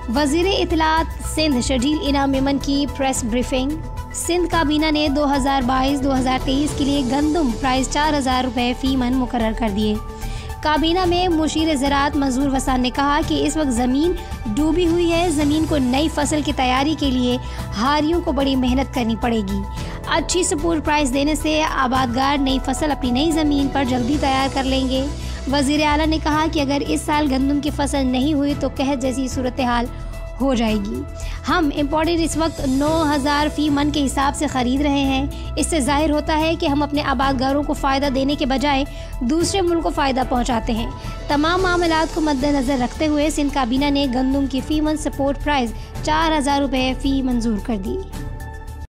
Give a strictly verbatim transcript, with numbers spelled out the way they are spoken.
वज़ीर इत्तलात सिंध शर्जील इनाम मेमन की प्रेस ब्रीफिंग। सिंध काबीना ने दो हज़ार बाईस दो हज़ार तेईस के लिए गंदम प्राइस चार हज़ार रुपये फ़ी मन मुकर्रर कर दिए। काबीना में मुशीर ज़राअत मंजूर वसान ने कहा कि इस वक्त ज़मीन डूबी हुई है। ज़मीन को नई फसल की तैयारी के लिए हारियों को बड़ी मेहनत करनी पड़ेगी। अच्छी सपोर्ट प्राइस देने से आबादगार नई फसल अपनी नई ज़मीन पर जल्दी तैयार कर लेंगे। वज़ीर आला ने कहा कि अगर इस साल गंदम की फसल नहीं हुई तो कहत जैसी सूरत हाल हो जाएगी। हम इम्पोर्टेड इस वक्त नौ हज़ार फ़ी मन के हिसाब से ख़रीद रहे हैं। इससे ज़ाहिर होता है कि हम अपने आबादगारों को फ़ायदा देने के बजाय दूसरे मुल्क को फ़ायदा पहुंचाते हैं। तमाम मामलात को मद्देनज़र रखते हुए सिंध काबीना ने गंदम की फ़ी मन सपोर्ट प्राइस चार हज़ार रुपये फ़ी मंजूर कर दी।